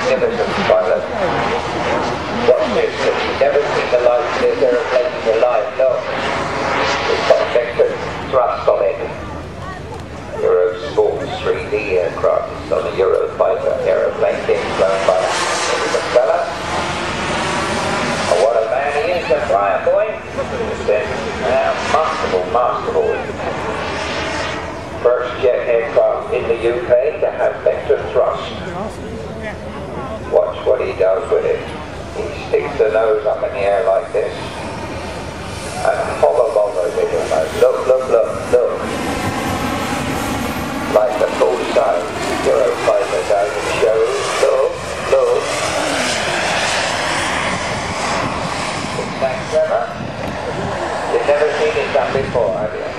magnificent pilot. Watch this, you've never seen the like of this aeroplane in your life, look. It's got vector thrust on it. Euro Sports 3D aircraft. It's on a Eurofighter aeroplane being flown by that fella. Oh, what a man he is, the flyer boy. Masterful, masterful. First jet aircraft in the UK to have vector thrust. Watch what he does with it. He sticks the nose up in the air like this and hover-bombers it almost. Look, look, look, look. Like the full-size Eurofighter does and shows. Look, look. Isn't that clever? You've never seen it done before, have you?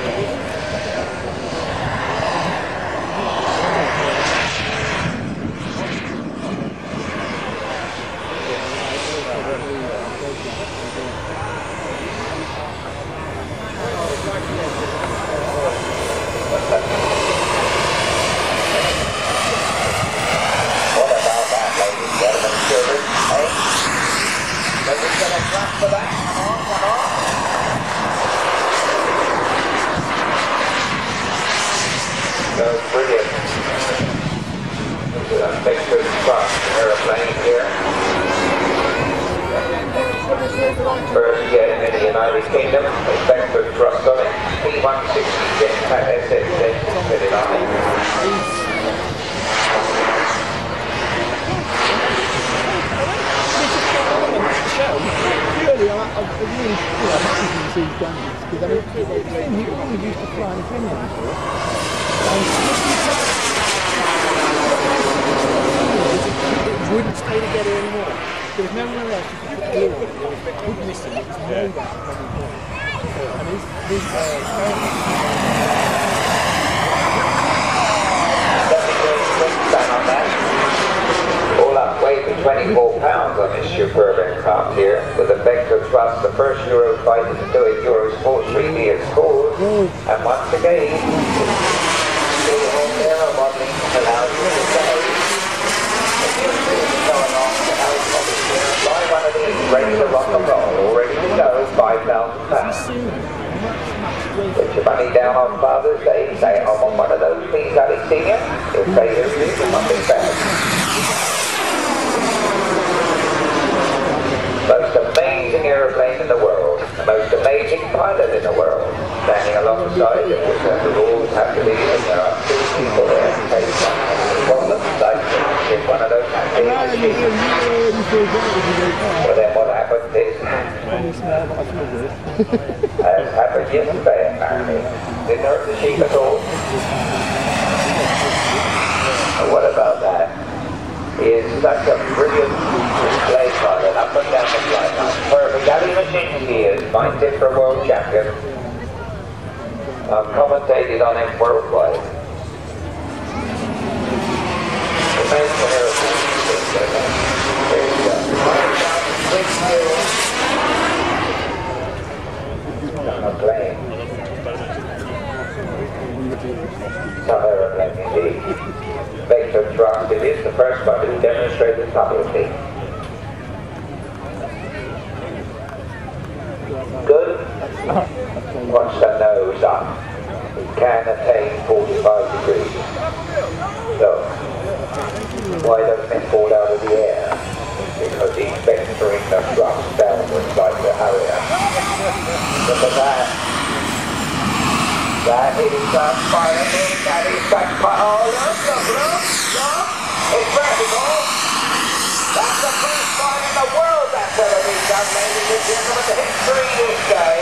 What about that, ladies and gentlemen, children? Hey? Does it get a clap for that? Come on, come on. So brilliant. This is a vector thrust aeroplane here. First jet in the United Kingdom, with vector thrust on it. P-160 jetpack SS fitted on it. Purely, I really feel happy to see Gunners because I mean, he only used to fly in Kenya before. It wouldn't stay together anymore. There was nowhere else you could put glue on it. There was a big missing. It was made out of every point. And his on that. All up weight of 24 pounds on this superb aircraft here with a vector thrust, the first Eurofighter to do it, Euro Sports 3D it's called. And once again, the whole aero modelling allows you to say, if you're going on to buy one of these, ready to rock and roll, ready to go, £5,000. Put your money down on Father's Day, say, I want one of those, please, Ali Senior. He'll say, here's you, nothing bad. Most amazing aeroplane in the world, the most amazing pilot in the world, standing alongside it, which the rules have to be, and there are two people there in case one problems, like if one of those machines. Well then what happened is, as happened yesterday apparently, didn't hurt the sheep at all. And what about that? He is such a brilliant display pilot, up and down the flight line. Perfect. Ali Machinchy is my tip for a world champion. I've commentated on him worldwide. Amazing aeroplane. There you go. On a plane. Some aeroplane indeed. Vector thrust, it is the first one to demonstrate it publicly. Good? Watch the nose up. It can attain 45 degrees. So, why doesn't it fall out of the air? Because he's vectoring the thrust downwards like the Harrier. Look at that. That is piloting, that is backfire. Oh, look. It's vertical. That's the first time in the world that's ever been done, ladies and gentlemen. The history this day.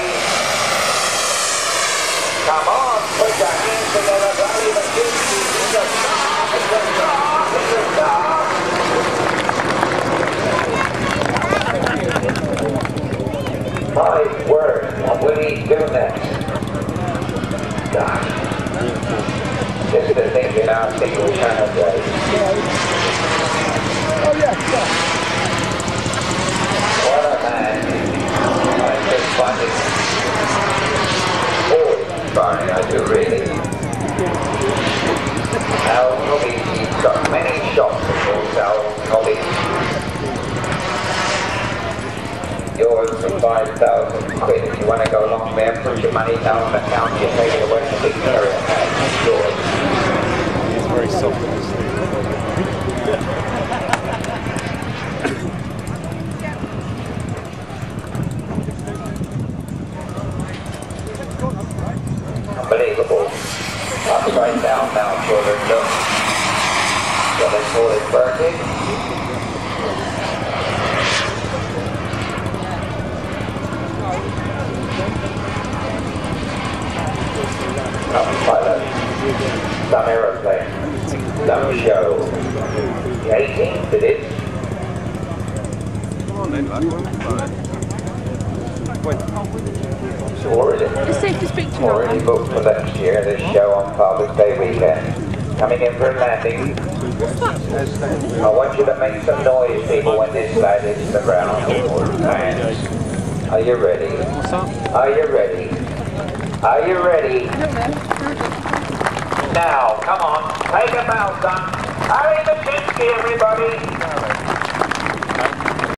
Come on, put your hands together, bloody Machinchy. It's a start, it's a start, it's a start. My word, what will he do next? Gosh. Just to think in our single channel days. Oh yeah. What a man. I just find it awe-inspiring, I do really. How 5,000 quid. If you want to go along there, put your money down on the counter, you take it away to Victoria. It's yours. It's very soft in this thing. Unbelievable. Upside down now, children. Look. What they call it, Bertie. Some pilot, some aeroplane, some show. The 18th it is. Come on then, lad. It's safe to speak to you. Already booked for next year, this show on Father's Day weekend. Coming in for a landing. I want you to make some noise, people, when this lad hits the ground. Hands. Are you ready? Are you ready? Are you ready? Now, come on, take a bow, son. Hurry, Machinchy, everybody.